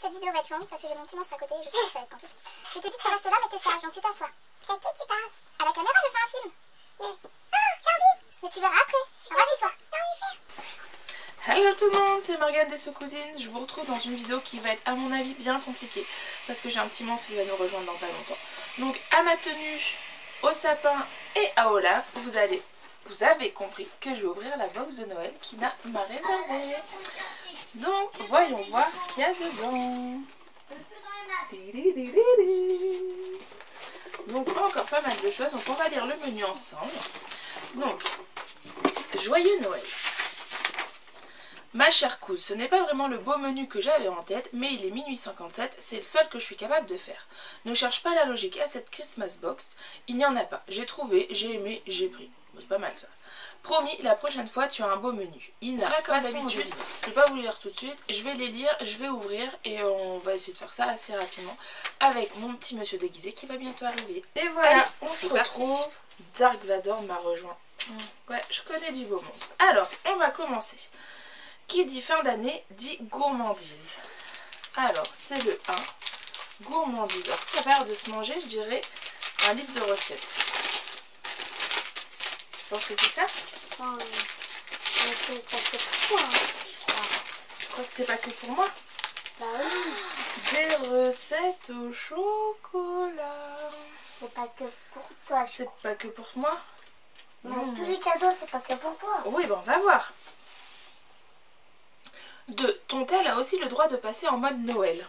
cette vidéo va être longue parce que j'ai mon petit monstre à côté et je sais que ça va être compliqué. Je te dis tu restes là mais t'es sage, donc tu t'assois. À qui tu parles? À la caméra, je fais un film. Mais... Ah, j'ai envie. Mais tu verras après. Vas-y toi. J'ai envie de faire. Hello tout le monde, c'est Morgane des Sous-Cousines. Je vous retrouve dans une vidéo qui va être à mon avis bien compliquée parce que j'ai un petit monstre qui va nous rejoindre dans pas longtemps. Donc à ma tenue, au sapin et à Olaf, vous avez compris que je vais ouvrir la box de Noël qu'Ina m'a réservée. Donc voyons voir ce qu'il y a dedans. Donc encore pas mal de choses, donc on va lire le menu ensemble. Donc, joyeux Noël. Ma chère couse, ce n'est pas vraiment le beau menu que j'avais en tête, mais il est minuit 57, c'est le seul que je suis capable de faire. Ne cherche pas la logique à cette Christmas box, il n'y en a pas. J'ai trouvé, j'ai aimé, j'ai pris. Bon, c'est pas mal ça. Promis, la prochaine fois tu as un beau menu. Ina, comme d'habitude, je ne vais pas vous les lire tout de suite, je vais les lire, je vais ouvrir et on va essayer de faire ça assez rapidement avec mon petit monsieur déguisé qui va bientôt arriver. Et voilà, allez, on se retrouve. Dark Vador m'a rejoint. Ouais, je connais du beau monde. Alors, on va commencer. Qui dit fin d'année dit gourmandise. Alors, c'est le 1. Gourmandise. Alors, ça a l'air de se manger, je dirais, un livre de recettes. Je pense que c'est ça. C'est pas que pour toi, Je crois que c'est pas que pour moi. Bah oui. Des recettes au chocolat. C'est pas que pour toi. C'est pas que pour moi. Mais tous les cadeaux, c'est pas que pour toi. Oui, ben on va voir. 2. Ton tel a aussi le droit de passer en mode Noël.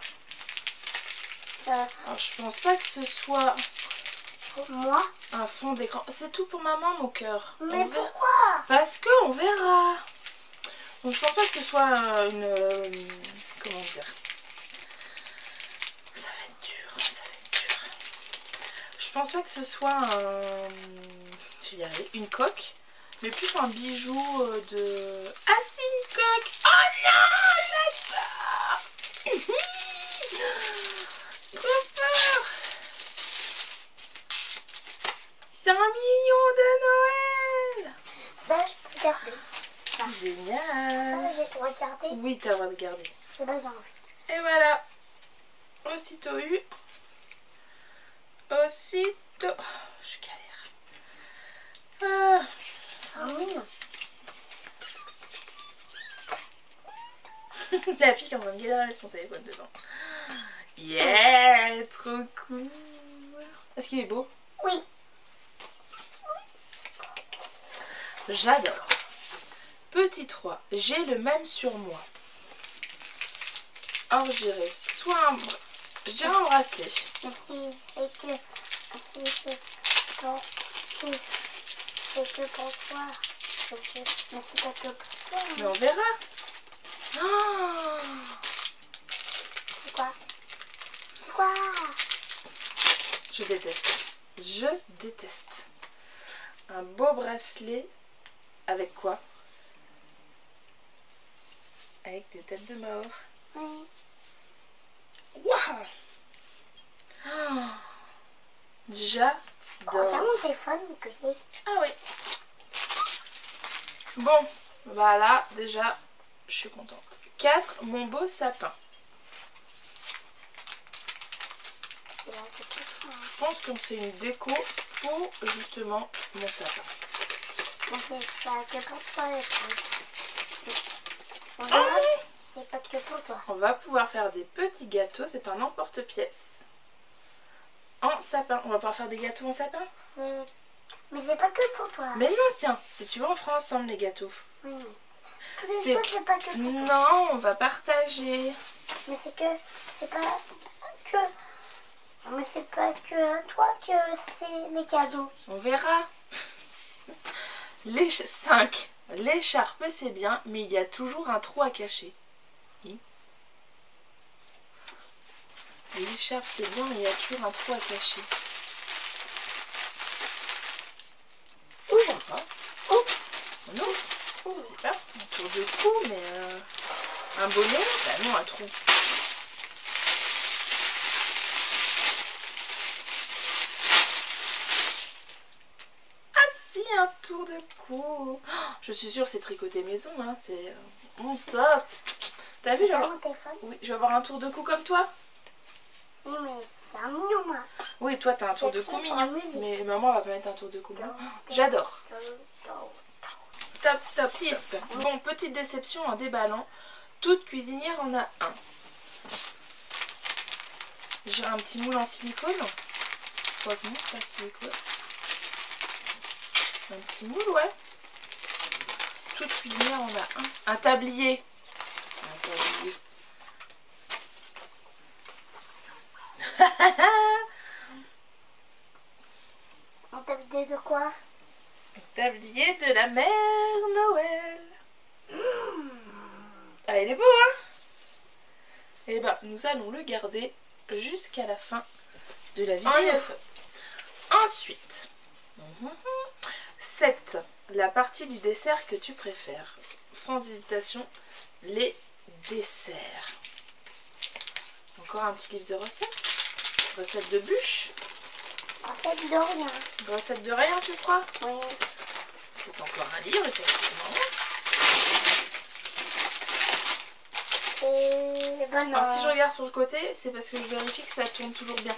Alors, je pense pas que ce soit pour moi un fond d'écran. C'est tout pour maman, mon cœur. Mais pourquoi? Parce que on verra. Donc je pense pas que ce soit une... comment dire? Ça va être dur, ça va être dur. Je pense pas que ce soit un... je vais y arriver. Une coque. Mais plus un bijou de... Ah si, une coque. Oh non, j'adore. Trop peur. C'est un mignon de Noël. Ça, je peux garder. Ça. Génial. Ça, j'ai pour regarder. Oui, t'as le droit de garder. C'est pas j'ai envie. Et voilà. Aussitôt eu. Aussitôt... Oh, je galère. Ah. La fille qui est en train de galérer avec son téléphone dedans. Yeah, trop cool. Est-ce qu'il est beau? Oui. J'adore. Petit 3, j'ai le même sur moi. Alors je dirais soit un... Je dirais un bracelet. Mais si c'est que... Si c'est pour... Si c'est que pour toi. Mais c'est pas que pour toi. Mais on verra. Oh, c'est quoi? C'est quoi? je déteste. Je déteste. Un beau bracelet. Avec quoi? Avec des têtes de mort. Oui. Waouh! Oh, j'adore. Regarde mon téléphone que j'ai. Ah oui. Bon, bah là, déjà, je suis contente. 4, mon beau sapin. Je pense que c'est une déco pour justement mon sapin. Mais c'est pas que pour toi. C'est pas que pour toi. On va pouvoir faire des petits gâteaux. C'est un emporte-pièce. En sapin. On va pouvoir faire des gâteaux en sapin? Mais c'est pas que pour toi. Mais non, tiens, si tu veux, on fera ensemble les gâteaux. Oui, mais c'est pas que pour toi. Non, on va partager. Mais c'est que... C'est pas que... Mais c'est pas que à toi que c'est les cadeaux. On verra. Les 5. L'écharpe, c'est bien, mais il y a toujours un trou à cacher. L'écharpe, c'est bien, mais il y a toujours un trou à cacher. Ouvre pas. Oh non, je sais pas. Un tour de cou, mais un bonnet, bah non, un trou. Ah si, un tour de cou. Oh, je suis sûre que c'est tricoté maison, hein. C'est mon top. T'as vu, Mon téléphone. Oui, je vais avoir un tour de cou comme toi. Oui, mais c'est un mignon, moi. Oui, toi, t'as un tour de cou mignon. Mais maman va pas mettre un tour de cou. J'adore. Top, top, 6. Bon, petite déception en déballant. Toute cuisinière en a un. J'ai un petit moule en silicone. Quoi que non, pas silicone. Un petit moule, ouais. Toute cuisinière en a un. Un tablier. Un tablier. Un tablier de quoi? Un tablier de la mère Noël. Ah, il est beau, hein? Et ben, nous allons le garder jusqu'à la fin de la vidéo. Ensuite, 7. La partie du dessert que tu préfères. Sans hésitation, les desserts. Encore un petit livre de recettes. Recette de bûche. Recette de rien. Recette de rien, tu crois? Oui. C'est encore un livre, effectivement. Et bon, Alors, si je regarde sur le côté, c'est parce que je vérifie que ça tourne toujours bien.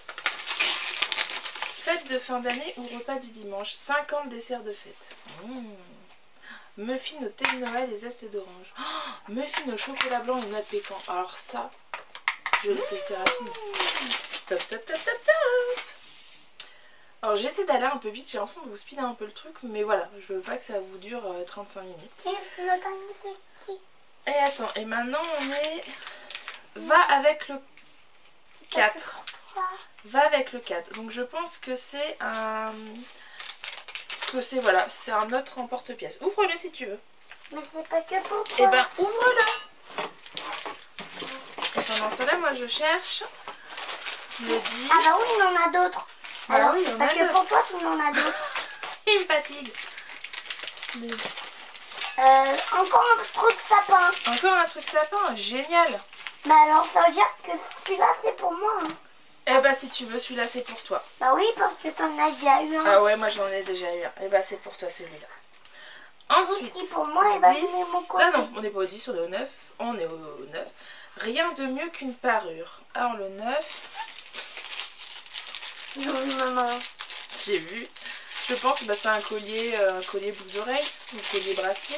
Fête de fin d'année ou repas du dimanche. 50 desserts de fête. Muffins au thé de Noël et zeste d'orange. Muffins au chocolat blanc et noix de pécan. Alors ça, je vais le tester rapidement. Top, top, top, top, top. Alors j'essaie d'aller un peu vite, j'ai l'impression de vous speeder un peu le truc, mais voilà, je veux pas que ça vous dure 35 minutes. Et le timing c'est qui? Et attends, et maintenant on est... Va avec le 4. Va avec le 4. Donc je pense que c'est un... voilà, c'est un autre emporte-pièce. Ouvre-le si tu veux. Mais c'est pas que pour toi. Eh ben ouvre-le. Et pendant cela, moi je cherche le 10. Ah bah oui, il en a d'autres. Bah alors oui, il y c'est en pas a que d'autres. pour toi qu'il en a d'autres. Il me fatigue. Le 10. Encore un truc sapin. Encore un truc sapin, génial. Bah alors ça veut dire que celui-là c'est pour moi. Hein. Eh bah si tu veux, celui-là c'est pour toi. Bah oui, parce que t'en as déjà eu un. Ah ouais, moi j'en ai déjà eu un. Eh bah c'est pour toi celui-là. Ensuite, Qui pour moi, et bah 10... je mets mon côté. Ah non, on n'est pas au 10, on est au 9. On est au 9. Rien de mieux qu'une parure. Alors le 9... Oui, maman. J'ai vu. Je pense que c'est un collier boucle d'oreille, un collier bracelet.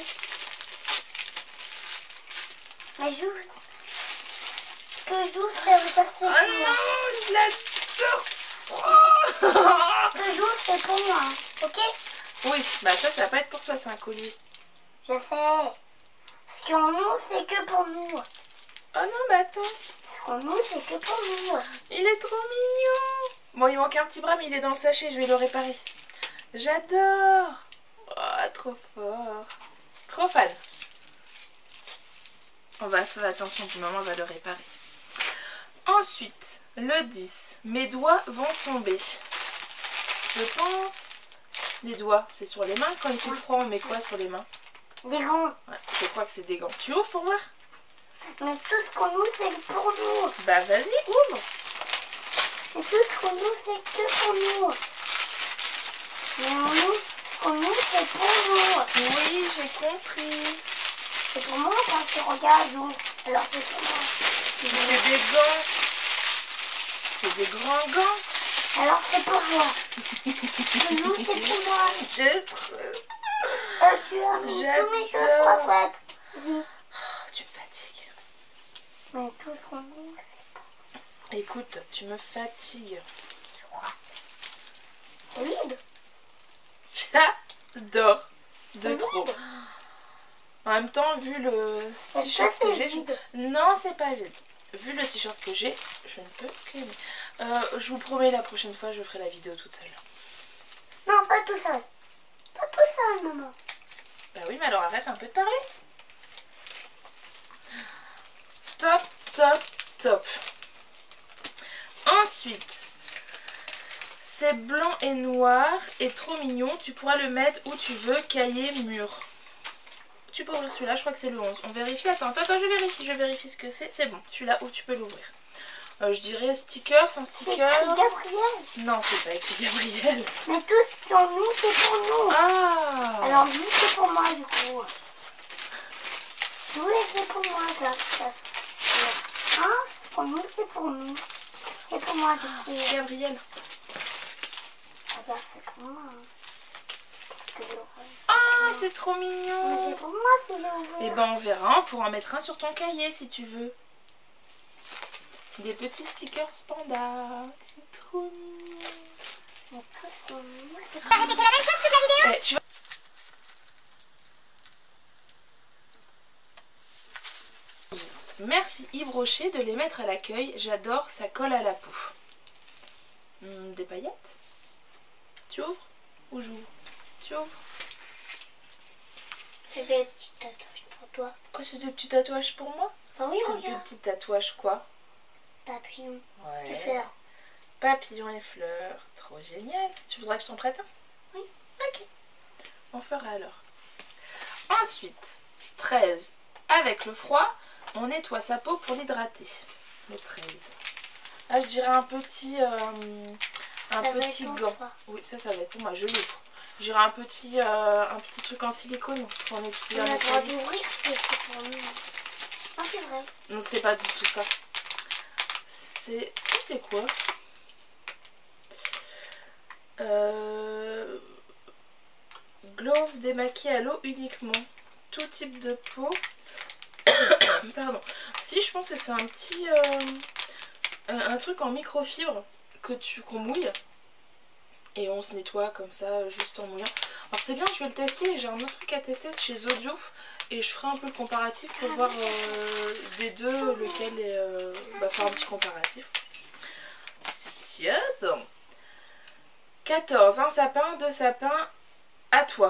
Mais joue. Que joue, ça veut dire que c'est Oh pour moi. non, je l'adore. Que joue, c'est pour moi. Hein. Ok? Oui, bah ça va pas être pour toi, c'est un collier. Je sais. Ce qu'on nous, c'est que pour nous. Oh non, mais attends. Ce qu'on nous, c'est que pour nous. Il est trop mignon. Bon, il manque un petit bras, mais il est dans le sachet, je vais le réparer. J'adore. Oh, trop fort. Trop fan. On va faire attention, puis maman va le réparer. Ensuite, le 10. Mes doigts vont tomber. Je pense... Les doigts, c'est sur les mains. Quand il fait froid, on met quoi sur les mains? Des gants. Ouais, je crois que c'est des gants. Tu ouvres pour voir? Mais tout ce qu'on nous, c'est pour nous. Bah vas-y, ouvre. Et tout ce qu'on nous, c'est que pour nous. Mais nous, ce qu'on nous, c'est pour nous. Oui, j'ai compris. C'est pour moi quand tu regardes où. Alors c'est pour moi. C'est des gants. C'est des grands gants. Alors c'est pour moi. Nous, c'est pour moi. J'ai trop... Tu as mis tous mes cheveux fouettes. Vas-y. Oh, tu me fatigues. Mais tout ce qu'on nous, c'est Écoute, tu me fatigues. c'est vide. J'adore. De C'est trop. vide. En même temps, vu le Est-ce t-shirt que que c'est j'ai... vide? Non, c'est pas vide. Vu le t-shirt que j'ai, je ne peux qu'aimer. Je vous promets, la prochaine fois, je ferai la vidéo toute seule. Non, pas tout seul. Pas tout seul, maman. Bah oui, mais alors arrête un peu de parler. Top, top, top. Ensuite, c'est blanc et noir et trop mignon. Tu pourras le mettre où tu veux, cahier, mur. Tu peux ouvrir celui-là, je crois que c'est le 11. On vérifie, attends, je vérifie ce que c'est. C'est bon, celui-là où tu peux l'ouvrir. Je dirais sticker, sans C'est sticker. écrit Gabriel. Non, c'est pas écrit Gabriel. Mais tout ce qu'on nous, c'est pour nous. Ah. Alors lui, c'est pour moi, du coup. Oui, c'est pour moi, ça. Hein, c'est pour nous, c'est pour nous. C'est pour moi, Gabriel. Regarde, c'est pour moi. Parce que Ah, c'est trop mais mignon. c'est pour moi si j'ai ouvert. Et ben on verra, on pourra en mettre un sur ton cahier si tu veux. Des petits stickers panda. C'est trop mignon. Mais presque, moi, c'est Tu vas répéter la même chose toute la vidéo? Tu vas... Merci Yves Rocher de les mettre à l'accueil. J'adore, ça colle à la peau. Des paillettes? Tu ouvres ou j'ouvre? Tu ouvres? C'est des petits tatouages pour toi. Oh, c'est des petits tatouages pour moi? Ah oui, C'est des regarde. petits tatouages quoi? Papillon Ouais. et fleurs. Papillons et fleurs. Trop génial. Tu voudrais que je t'en prête un? Oui. Ok. On fera alors. Ensuite, 13. Avec le froid, on nettoie sa peau pour l'hydrater. Le 13. Là, je dirais un petit gant. Oui, ça va être pour moi. Je l'ouvre. Je dirais un petit truc en silicone pour nettoyer. On a le droit d'ouvrir, c'est pour nous. Ah, c'est vrai. Non, c'est pas du tout ça. C'est quoi? Glove démaquillé à l'eau uniquement. Tout type de peau. Pardon. Si, je pense que c'est un petit... un truc en microfibre qu'on mouille. Et on se nettoie comme ça, juste en mouillant. Alors c'est bien, je vais le tester. J'ai un autre truc à tester chez Zodio. Et je ferai un peu le comparatif pour voir des deux lequel est... faire un petit comparatif. Tiens. 14. Un sapin, 2 sapins. À toi.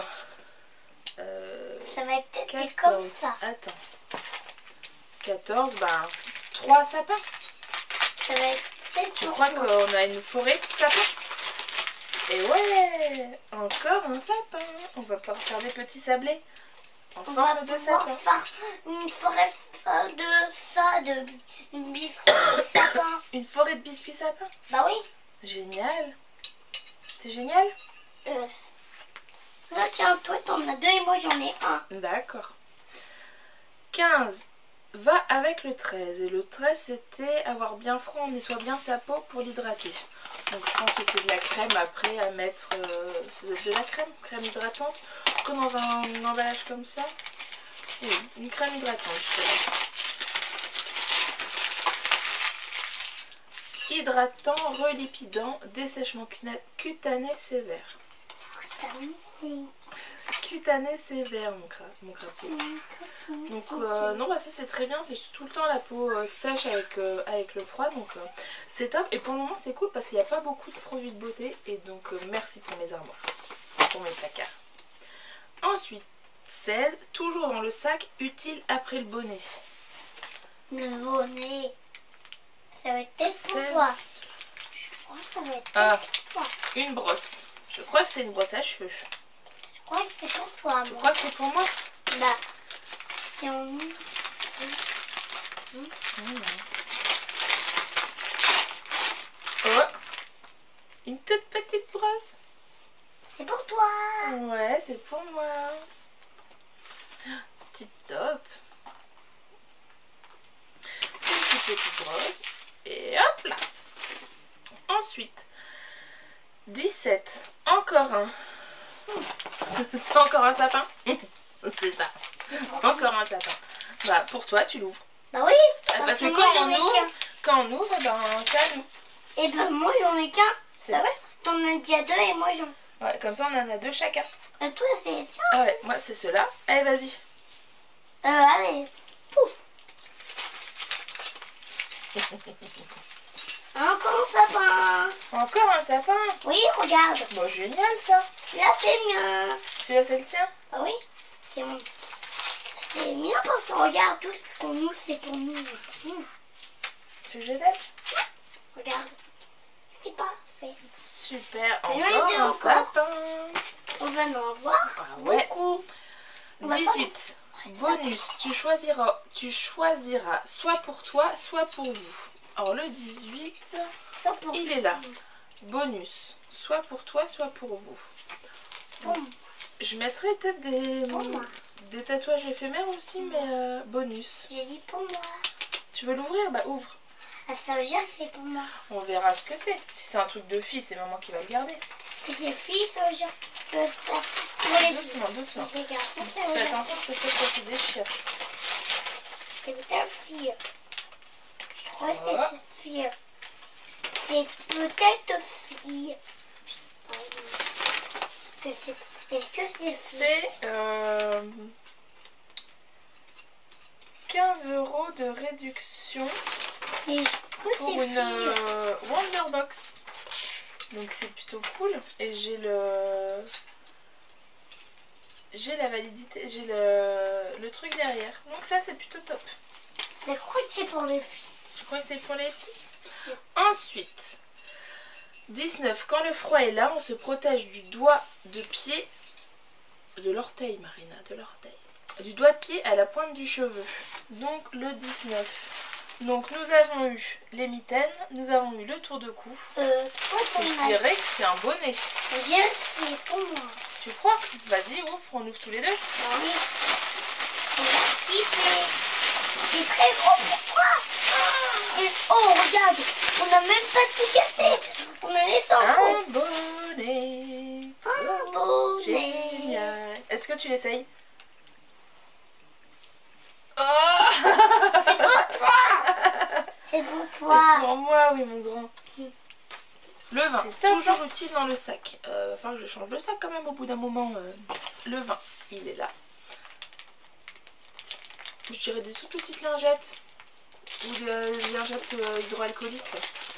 Ça va être 14. comme ça. Attends. 14, 3 sapins. Ça va être peut-être Je pour crois toi. qu'on a une forêt de sapins. Et ouais, encore un sapin. On va pouvoir faire des petits sablés en On va forme de pouvoir sapin. faire une forêt une biscuit de sapin. Une forêt de biscuits sapins. Bah oui. Génial. C'est génial. Là, tiens, toi, t'en as 2 et moi, j'en ai un. D'accord. 15. Va avec le 13. Et le 13, c'était avoir bien froid, on nettoie bien sa peau pour l'hydrater. Donc je pense que c'est de la crème après à mettre. C'est de la crème hydratante. Comme dans un emballage comme ça. Oui, une crème hydratante. Hydratant, relipidant, dessèchement cutané sévère. Cutané sévère, mon crapaud. Donc non, ça c'est très bien, c'est tout le temps la peau sèche avec le froid, donc c'est top. Et pour le moment c'est cool parce qu'il n'y a pas beaucoup de produits de beauté, et donc merci pour mes armoires, pour mes placards. Ensuite 16, toujours dans le sac, utile après le bonnet. Le bonnet, ça va être pour 16. toi. Je crois que ça va être pour toi. Une brosse. Je crois que c'est une brosse à cheveux. Je crois que c'est pour toi. Tu crois que c'est pour moi? Bah, si on... Oh, une toute petite brosse. C'est pour toi. Ouais, c'est pour moi. Tip top. Une petite brosse. Et hop là. Ensuite, 17. Encore un. C'est encore un sapin. C'est ça. Encore un sapin. Bah, pour toi, tu l'ouvres. Bah oui. Parce que moi, j'en ai qu'un. quand on ouvre, ben, c'est à nous. Et ben moi, j'en ai qu'un. C'est Bah vrai? ouais. T'en as déjà 2 et moi, j'en... Ouais, comme ça, on en a 2 chacun. Et toi, c'est... Tiens. Ah ouais, moi, c'est ceux-là. Allez, vas-y. Allez. Pouf. Encore un sapin. Encore un sapin. Oui, regarde. Bon, génial, ça. Là, c'est mien. Celui-là, c'est le tien? Ah oui, c'est bon. C'est bien parce que regarde, tout ce qu'on nous, c'est pour nous. Tu veux que je t'aide? Regarde. C'est parfait. Super, Je vais encore deux un encore. sapin. On va en voir Ah ouais. beaucoup. On va 18. Bonus, tu choisiras soit pour toi, soit pour vous. Alors le 18, Ça pour il est là. Bonus, soit pour toi, soit pour vous. Bon. Je mettrai peut-être des... Pour moi. des tatouages éphémères aussi, mais bonus. J'ai dit pour moi. Tu veux l'ouvrir? Bah ouvre. Ah, ça veut dire que c'est pour moi. On verra ce que c'est. Si c'est un truc de fille, c'est maman qui va le garder. Si c'est fille, ça veut dire que c'est Doucement, doucement. c'est garçon, ça veut Fais dire attention que ce soit pas se déchire. c'est peut-être fille. Je crois que c'est Oh. peut-être fille. C'est peut-être fille. Est-ce que c'est fille? C'est 15 € de réduction Est-ce que pour c'est une fille? Wonderbox. Donc c'est plutôt cool. Et j'ai la validité, j'ai le truc derrière. Donc ça c'est plutôt top. Je crois que c'est pour les filles. Je crois que c'est pour les filles. Ensuite, 19. Quand le froid est là, on se protège du doigt de pied, de l'orteil, Marina, de l'orteil. Du doigt de pied à la pointe du cheveu. Donc le 19. Donc nous avons eu les mitaines, nous avons eu le tour de cou. Toi, ton Je dirais que c'est un bonnet. c'est pour moi. Tu crois? Vas-y, ouvre, on ouvre tous les deux. Oui. C'est très gros, pourquoi? Oh, regarde, on n'a même pas tout cassé. On a laissé en gros. Un bonnet. Un bonnet. Génial. Est-ce que tu l'essayes? Oh C'est pour C'est toi. pour moi, oui, mon grand. Le vin, c'est toujours utile dans le sac. Va falloir que je change de sac quand même au bout d'un moment. Le vin, il est là. Je dirais des toutes petites lingettes. Ou des lingettes hydroalcooliques.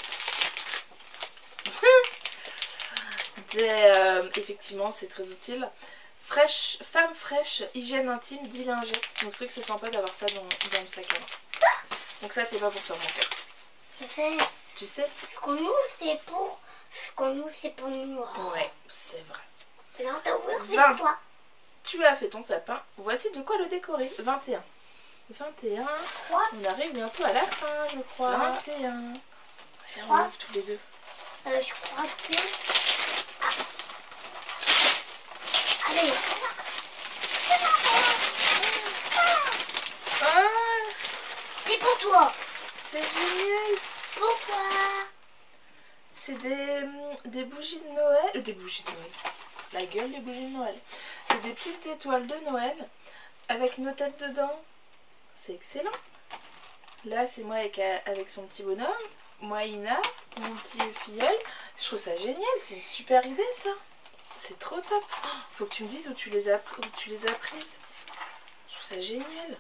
Effectivement, c'est très utile. Fraîche, femme fraîche, hygiène intime, 10 lingettes. Donc c'est vrai que c'est sympa d'avoir ça dans le sac à main. Donc ça, c'est pas pour toi, mon cœur. Je sais. Tu sais? Ce qu'on nous, c'est pour... Ce qu'on nous, c'est pour nous. Ouais, c'est vrai. Alors, t'ouvrir, c'est 20. pour toi. Tu as fait ton sapin. Voici de quoi le décorer. 21. 21. Quoi? On arrive bientôt à la fin, je crois. 21. Viens, on Quoi? ouvre tous les deux. Je crois que... Ah. Allez. Ah, C'est pour toi. c'est génial. Pourquoi? C'est des bougies de Noël. Des bougies de Noël. La gueule des bougies de Noël. C'est des petites étoiles de Noël avec nos têtes dedans. C'est excellent. Là, c'est moi avec son petit bonhomme. Moi, Ina, mon petit filleul. Je trouve ça génial. C'est une super idée, ça. C'est trop top. Faut que tu me dises où tu les as prises. Je trouve ça génial.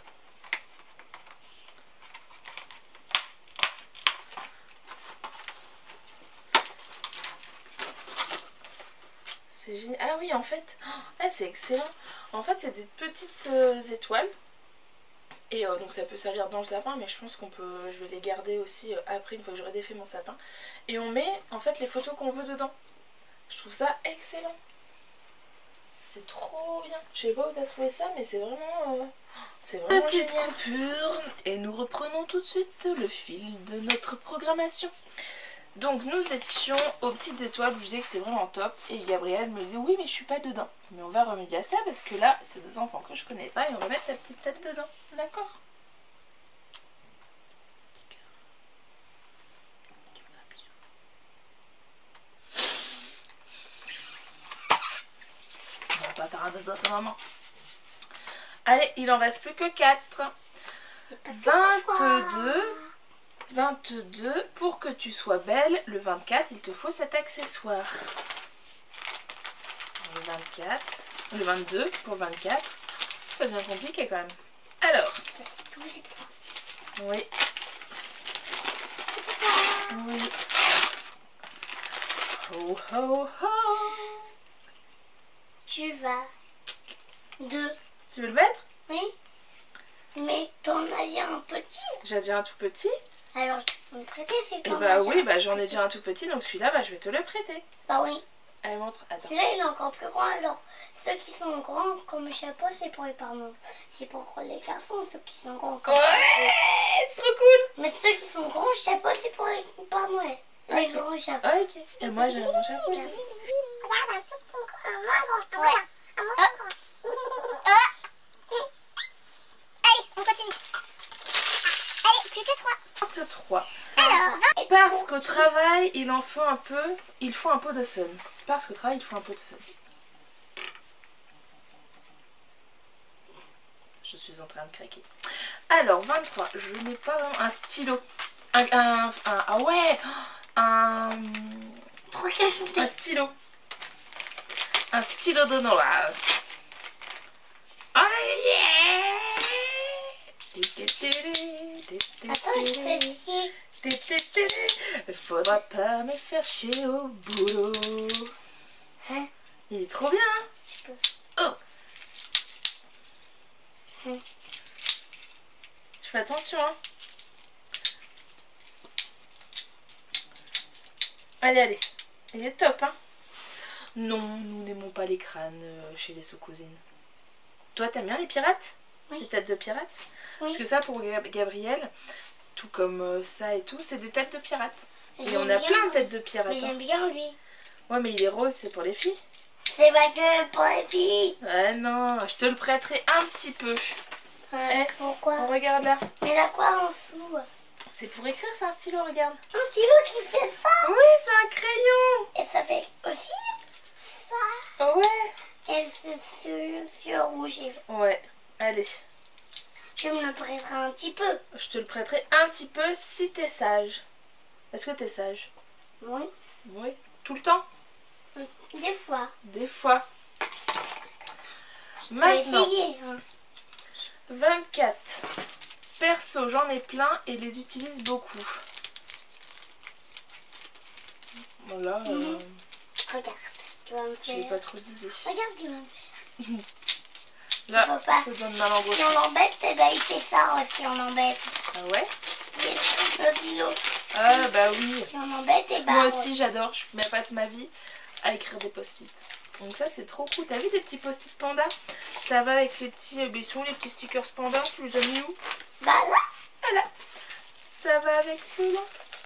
C'est génial. Ah oui, en fait, ah, c'est excellent. En fait, c'est des petites étoiles. Et donc ça peut servir dans le sapin, mais je pense je vais les garder aussi après, une fois que j'aurai défait mon sapin. Et on met en fait les photos qu'on veut dedans. Je trouve ça excellent. C'est trop bien. Je sais pas où t'as trouvé ça, mais c'est vraiment Petite génial. Coupure. Et nous reprenons tout de suite le fil de notre programmation. Donc nous étions aux petites étoiles où je disais que c'était vraiment top. Et Gabriel me disait oui mais je suis pas dedans. Mais on va remédier à ça parce que là c'est des enfants que je connais pas et on va mettre ta petite tête dedans. D'accord? On va pas faire un besoin à sa maman. Allez, il en reste plus que 4. 22. Pour que tu sois belle, le 24, il te faut cet accessoire. Le 24. Le 22 pour le 24. Ça devient compliqué quand même. Alors. Oui. Oui. Ho ho ho. Tu vas. Tu veux le mettre? Oui. Mais t'en as déjà un petit. J'ai déjà un tout petit. Alors tu peux me prêter, c'est Et quand bah oui, bah j'en ai déjà un tout petit, donc celui-là, bah je vais te le prêter. Bah oui. Allez, montre. Attends. Celui-là, il est encore plus grand. Alors, ceux qui sont grands comme le chapeau, c'est pour les parents. C'est pour les garçons, ceux qui sont grands comme Ouais, trop cool. Mais ceux qui sont grands chapeaux, c'est pour les Père Noël. Les grands chapeaux. Ok. Et moi, j'ai un grand chapeau. Regarde, un moins grand. Voilà, un moins grand. Plus que 3. 23. Alors, 20. Parce qu'au travail, il faut un peu de fun. Parce qu'au travail, il faut un peu de fun. Je suis en train de craquer. Alors, 23. Je n'ai pas vraiment un stylo. Ah ouais, un stylo. Un stylo de Noël. Oh yeah! Attends, je peux essayer. Faudra pas me faire chier au boulot. Hein? Il est trop bien, hein? Je peux. Oh! Tu fais attention, hein? Allez, allez. Il est top, hein? Non, nous n'aimons pas les crânes chez les sous-cousines. Toi, t'aimes bien les pirates? Oui. Les têtes de pirates? Oui. Parce que ça, pour Gabriel, tout comme ça et tout, c'est des têtes de pirates. Et J'aime on a bien, plein de têtes de pirates. Mais j'aime bien lui. Ouais, mais il est rose, c'est pour les filles. C'est pas que pour les filles. Ah non, je te le prêterai un petit peu. Eh, Pourquoi? on regarde là. Mais là quoi en dessous? C'est pour écrire, c'est un stylo, regarde. Un stylo qui fait ça. Oui, c'est un crayon. Et ça fait aussi ça. Oh ouais. Et c'est sur rouge. Ouais, allez. Je me le prêterai un petit peu. Je te le prêterai un petit peu si t'es sage. Est-ce que t'es sage? Oui. Oui. Tout le temps? Des fois. Des fois. Je peux Maintenant, essayer. Hein. 24. Perso, j'en ai plein et les utilise beaucoup. Voilà. Regarde. Tu vas me J'ai faire. pas trop d'idées. Regarde, tu vas me faire. Là, Faut pas. je donne ma langue au Si chat. on l'embête, eh ben il fait ça aussi, on l'embête. Ah ouais? Le stylo. Ah bah oui. Si on l'embête, eh ben. Moi aussi j'adore, je me passe ma vie à écrire des post-it. Donc ça c'est trop cool. T'as vu des petits post-it panda? Ça va avec les petits baissons, les petits stickers panda. Tu les as mis où? Bah là. Voilà. Ça va avec ceux-là.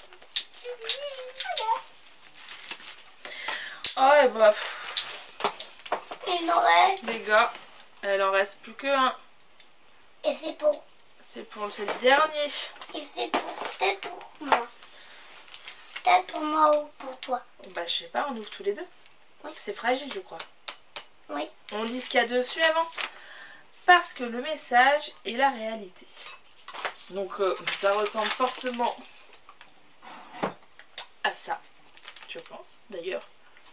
Oh et bah Il en reste. les gars, elle en reste plus que un. Et c'est pour. C'est le dernier. Et c'est pour. Peut-être pour moi. Peut-être pour moi ou pour toi. Bah je sais pas, on ouvre tous les deux. Oui. C'est fragile je crois. Oui. On lit ce qu'il y a dessus avant. Parce que le message est la réalité. Donc ça ressemble fortement à ça, je pense, d'ailleurs.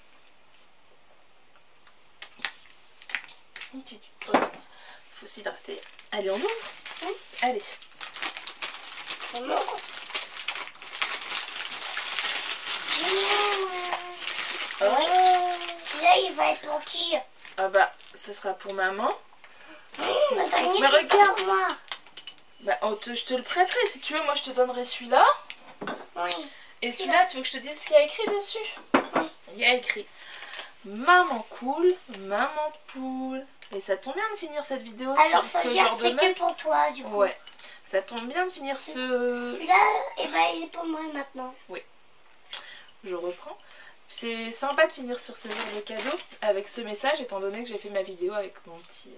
Une petite pause. Il faut s'hydrater. Allez, on ouvre. Oui. Allez. C'est mon. Oh. Là, il va être pour qui? Ah bah, ça sera pour maman. Mais regarde. pour moi. Bah, je te le prêterai. Si tu veux, moi je te donnerai celui-là. Oui. Et celui-là, tu veux que je te dise ce qu'il y a écrit dessus? Oui. Il y a écrit maman cool, maman poule. Et ça tombe bien de finir cette vidéo Alors, sur ce celui-là, genre de c'est que mug. pour toi, du coup. Ouais, ça tombe bien de finir ce... Celui-là, eh ben, il est pour moi maintenant. Je reprends. C'est sympa de finir sur ce genre de cadeau avec ce message, étant donné que j'ai fait ma vidéo avec mon petit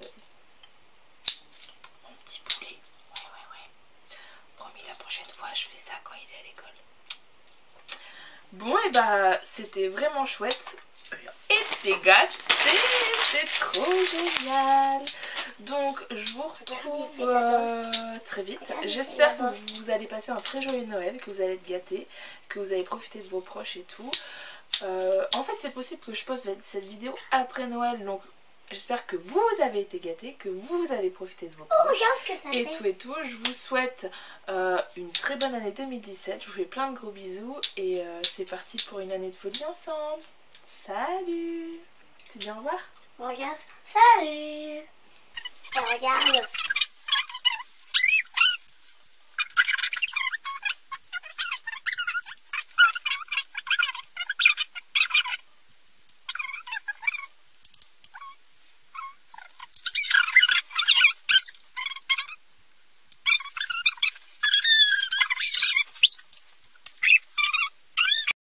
poulet. Ouais. Promis, la prochaine fois, je fais ça quand il est à l'école. Bon, et bah, c'était vraiment chouette. Et t'es gâtés, c'est trop génial. Donc, je vous retrouve très vite. J'espère que vous allez passer un très joyeux Noël, que vous allez être gâtés, que vous allez profiter de vos proches et tout. En fait, c'est possible que je poste cette vidéo après Noël, donc j'espère que vous avez été gâtés, que vous avez profité de vos proches. Oh, regarde ce que ça Et fait. tout et tout, je vous souhaite une très bonne année 2017. Je vous fais plein de gros bisous et c'est parti pour une année de folie ensemble. Salut! Tu dis au revoir? Regarde. Salut. Regarde.